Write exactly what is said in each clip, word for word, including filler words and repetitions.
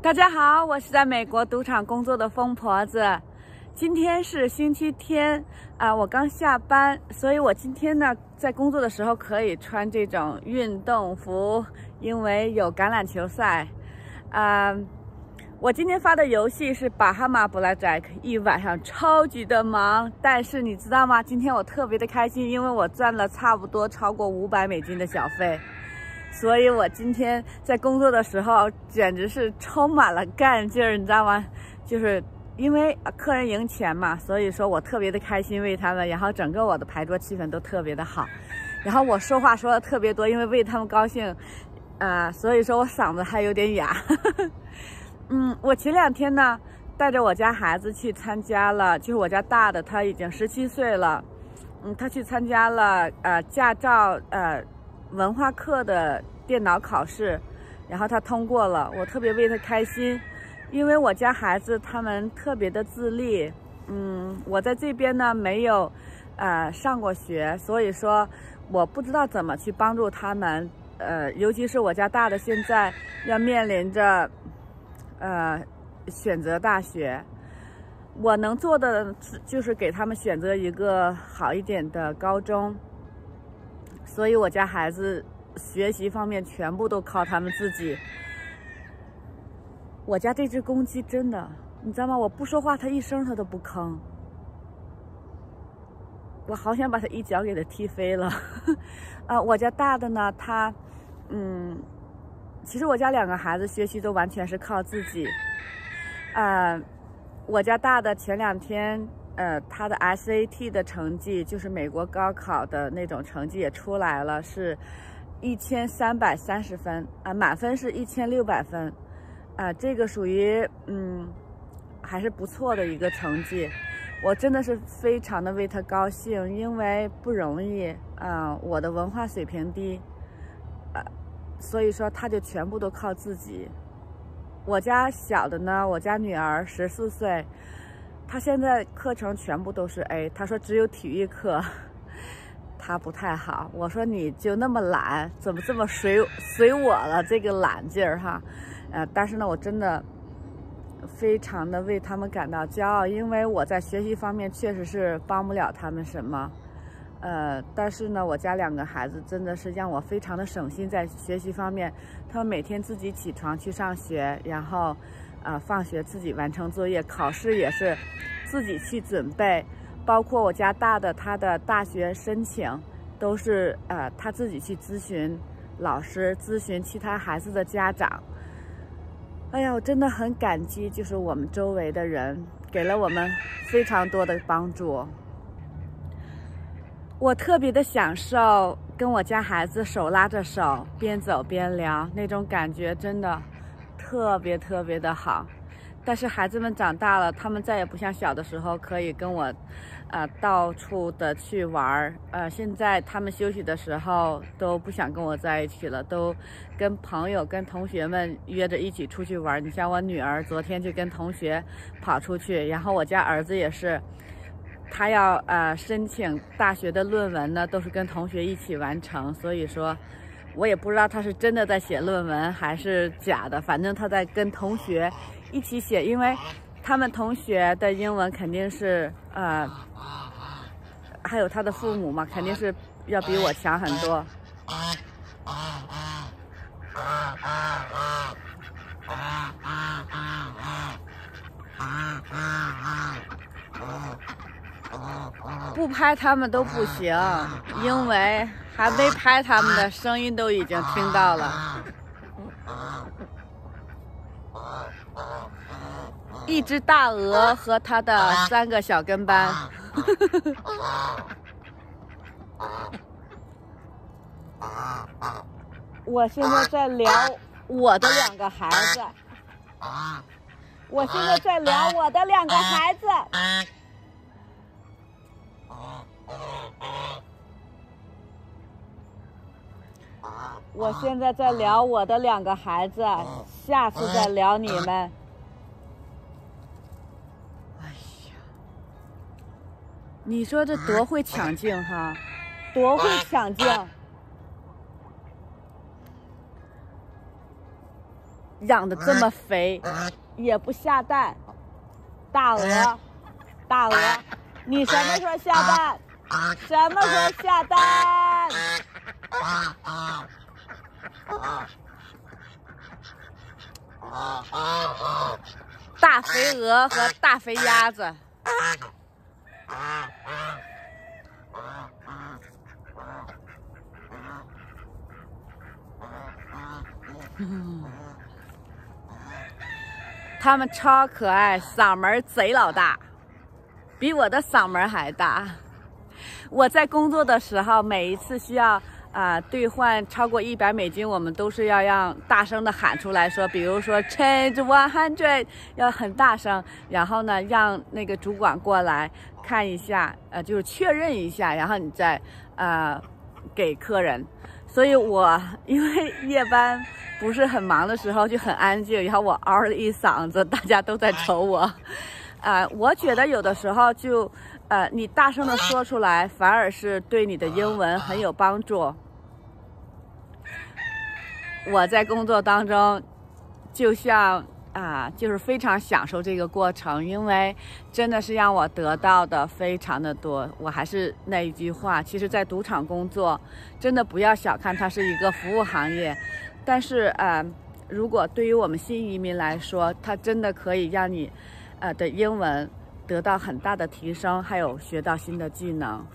大家好，我是在美国赌场工作的疯婆子。今天是星期天啊、呃，我刚下班，所以我今天呢在工作的时候可以穿这种运动服，因为有橄榄球赛。啊、呃，我今天发的游戏是巴哈马 Blackjack， 一晚上超级的忙，但是你知道吗？今天我特别的开心，因为我赚了差不多超过五百美金的小费。所以我今天在工作的时候简直是充满了干劲儿，你知道吗？就是因为客人赢钱嘛，所以说我特别的开心为他们，然后整个我的牌桌气氛都特别的好，然后我说话说的特别多，因为为他们高兴，呃，所以说我嗓子还有点哑。嗯，我前两天呢带着我家孩子去参加了，就是我家大的他已经十七岁了，嗯，他去参加了呃驾照呃。文化课的电脑考试，然后他通过了，我特别为他开心，因为我家孩子他们特别的自立，嗯，我在这边呢没有，呃，上过学，所以说我不知道怎么去帮助他们，呃，尤其是我家大的现在要面临着，呃，选择大学，我能做的就是给他们选择一个好一点的高中。所以我家孩子学习方面全部都靠他们自己。我家这只公鸡真的，你知道吗？我不说话，它一声它都不吭。我好想把它一脚给它踢飞了。啊，我家大的呢，他，嗯，其实我家两个孩子学习都完全是靠自己。啊，我家大的前两天。呃，他的 S A T 的成绩，就是美国高考的那种成绩也出来了，是一千三百三十分啊、呃，满分是一千六百分，啊、呃，这个属于嗯还是不错的一个成绩，我真的是非常的为他高兴，因为不容易啊、呃，我的文化水平低，啊、呃，所以说他就全部都靠自己。我家小的呢，我家女儿十四岁。他现在课程全部都是 A， 他说只有体育课他不太好。我说你就那么懒，怎么这么随随我了这个懒劲儿哈？呃，但是呢，我真的非常的为他们感到骄傲，因为我在学习方面确实是帮不了他们什么。呃，但是呢，我家两个孩子真的是让我非常的省心在学习方面，他们每天自己起床去上学，然后。啊，放学自己完成作业，考试也是自己去准备，包括我家大的他的大学申请都是呃他自己去咨询老师，咨询其他孩子的家长。哎呀，我真的很感激，就是我们周围的人给了我们非常多的帮助。我特别的享受跟我家孩子手拉着手，边走边聊，那种感觉真的。特别特别的好，但是孩子们长大了，他们再也不像小的时候可以跟我，呃，到处的去玩儿。呃，现在他们休息的时候都不想跟我在一起了，都跟朋友、跟同学们约着一起出去玩儿。你像我女儿昨天就跟同学跑出去，然后我家儿子也是，他要呃申请大学的论文呢，都是跟同学一起完成，所以说。我也不知道他是真的在写论文还是假的，反正他在跟同学一起写，因为他们同学的英文肯定是呃，还有他的父母嘛，肯定是要比我强很多。不拍他们都不行，因为还没拍他们的声音都已经听到了。一只大鹅和它的三个小跟班。我现在在聊我的两个孩子。我现在在聊我的两个孩子。我现在在聊我的两个孩子，下次再聊你们。哎呀，你说这多会抢镜哈，多会抢镜！ 养的这么肥，也不下蛋。大鹅，大鹅，你什么时候下蛋？什么时候下蛋？大肥鹅和大肥鸭子。嗯，他们超可爱，嗓门贼老大，比我的嗓门还大。我在工作的时候，每一次需要啊、呃、兑换超过一百美金，我们都是要让大声的喊出来说，比如说 change one hundred， 要很大声，然后呢让那个主管过来看一下，呃，就是确认一下，然后你再呃给客人。所以我因为夜班不是很忙的时候就很安静，然后我嗷了一嗓子，大家都在瞅我。啊、呃，我觉得有的时候就呃，你大声的说出来，反而是对你的英文很有帮助。我在工作当中，就像啊、呃，就是非常享受这个过程，因为真的是让我得到的非常的多。我还是那一句话，其实，在赌场工作，真的不要小看它是一个服务行业，但是呃，如果对于我们新移民来说，它真的可以让你呃的英文得到很大的提升，还有学到新的技能。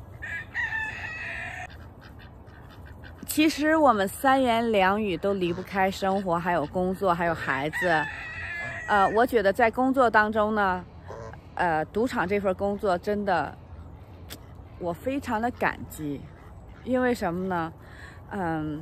其实我们三言两语都离不开生活，还有工作，还有孩子。呃，我觉得在工作当中呢，呃，赌场这份工作真的，我非常的感激，因为什么呢？嗯，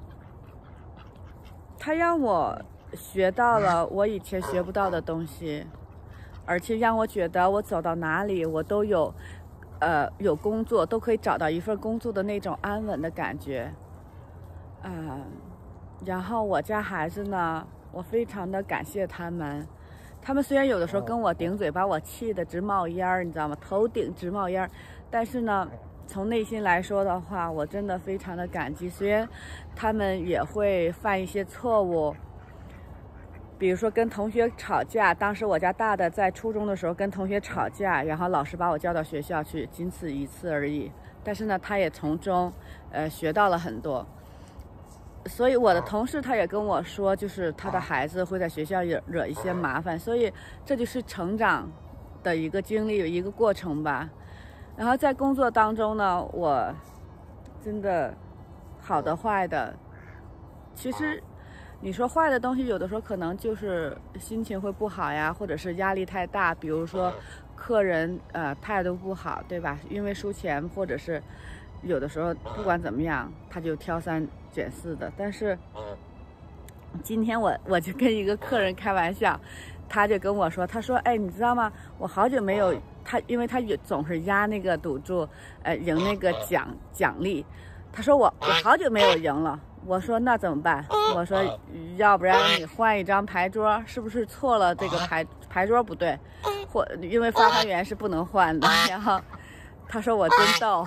它让我学到了我以前学不到的东西，而且让我觉得我走到哪里我都有，呃，有工作，都可以找到一份工作的那种安稳的感觉。嗯，然后我家孩子呢，我非常的感谢他们。他们虽然有的时候跟我顶嘴，把我气得直冒烟儿，你知道吗？头顶直冒烟儿，但是呢，从内心来说的话，我真的非常的感激。虽然他们也会犯一些错误，比如说跟同学吵架。当时我家大的在初中的时候跟同学吵架，然后老师把我叫到学校去，仅此一次而已。但是呢，他也从中呃学到了很多。所以我的同事他也跟我说，就是他的孩子会在学校惹惹一些麻烦，所以这就是成长的一个经历，一个过程吧。然后在工作当中呢，我真的好的坏的，其实你说坏的东西，有的时候可能就是心情会不好呀，或者是压力太大，比如说客人呃态度不好，对吧？因为输钱，或者是有的时候不管怎么样，他就挑三拣四的。但是今天我我就跟一个客人开玩笑，他就跟我说，他说，哎，你知道吗？我好久没有他，因为他总是压那个赌注，呃，赢那个奖奖励。他说我我好久没有赢了。我说那怎么办？我说要不然你换一张牌桌，是不是错了？这个牌牌桌不对，或因为发牌员是不能换的。然后他说我真逗。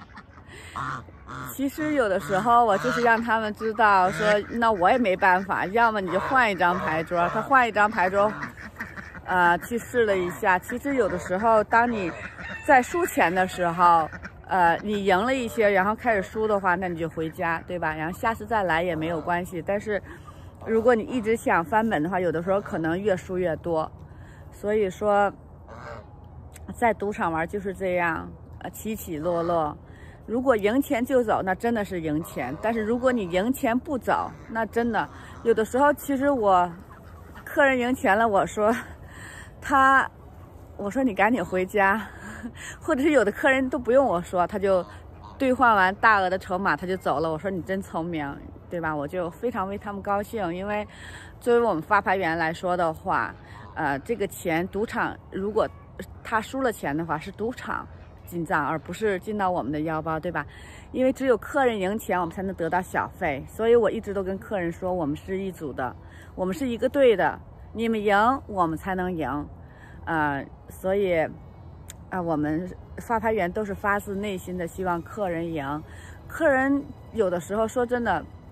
其实有的时候我就是让他们知道说，那我也没办法，要么你就换一张牌桌。他换一张牌桌，呃，去试了一下。其实有的时候，当你在输钱的时候，呃，你赢了一些，然后开始输的话，那你就回家，对吧？然后下次再来也没有关系。但是如果你一直想翻本的话，有的时候可能越输越多。所以说，在赌场玩就是这样，呃，起起落落。如果赢钱就走，那真的是赢钱。但是如果你赢钱不走，那真的有的时候，其实我客人赢钱了，我说他，我说你赶紧回家，或者是有的客人都不用我说，他就兑换完大额的筹码他就走了。我说你真聪明，对吧？我就非常为他们高兴，因为作为我们发牌员来说的话，呃，这个钱赌场如果他输了钱的话，是赌场进账，而不是进到我们的腰包，对吧？因为只有客人赢钱，我们才能得到小费。所以我一直都跟客人说，我们是一组的，我们是一个队的，你们赢，我们才能赢。呃，所以啊、呃，我们发牌员都是发自内心的希望客人赢。客人有的时候说真的，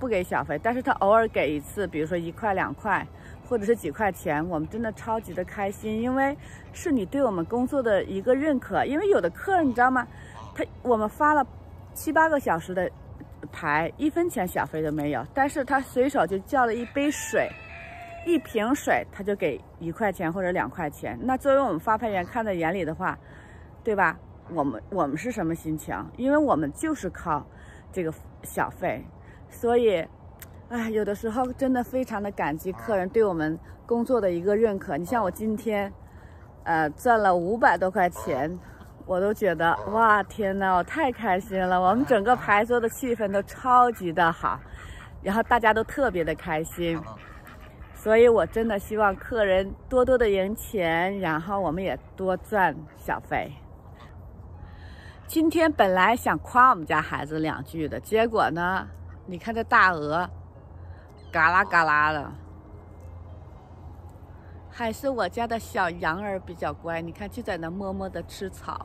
不给小费，但是他偶尔给一次，比如说一块两块，或者是几块钱，我们真的超级的开心，因为是你对我们工作的一个认可。因为有的客人你知道吗？他我们发了七八个小时的牌，一分钱小费都没有，但是他随手就叫了一杯水，一瓶水，他就给一块钱或者两块钱。那作为我们发牌员看在眼里的话，对吧？我们我们是什么心情？因为我们就是靠这个小费，所以，哎，有的时候真的非常的感激客人对我们工作的一个认可。你像我今天，呃，赚了五百多块钱，我都觉得哇，天哪，我太开心了！我们整个牌桌的气氛都超级的好，然后大家都特别的开心，所以我真的希望客人多多的赢钱，然后我们也多赚小费。今天本来想夸我们家孩子两句的，结果呢，你看这大鹅，嘎啦嘎啦的，还是我家的小羊儿比较乖，你看就在那默默的吃草。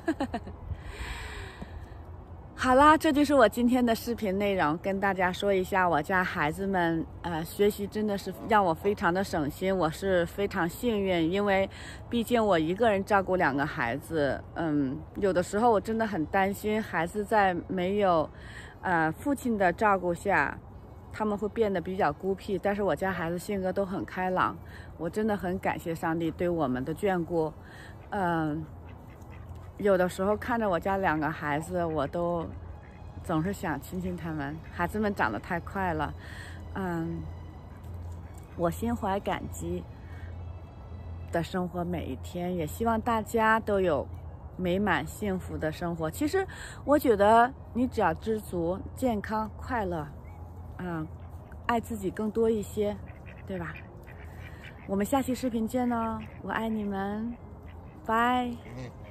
好啦，这就是我今天的视频内容，跟大家说一下我家孩子们，呃，学习真的是让我非常的省心，我是非常幸运，因为毕竟我一个人照顾两个孩子，嗯，有的时候我真的很担心孩子在没有，呃，父亲的照顾下，他们会变得比较孤僻，但是我家孩子性格都很开朗，我真的很感谢上帝对我们的眷顾，嗯。有的时候看着我家两个孩子，我都总是想亲亲他们。孩子们长得太快了，嗯，我心怀感激的生活每一天，也希望大家都有美满幸福的生活。其实我觉得你只要知足、健康、快乐，嗯，爱自己更多一些，对吧？我们下期视频见哦，我爱你们，拜。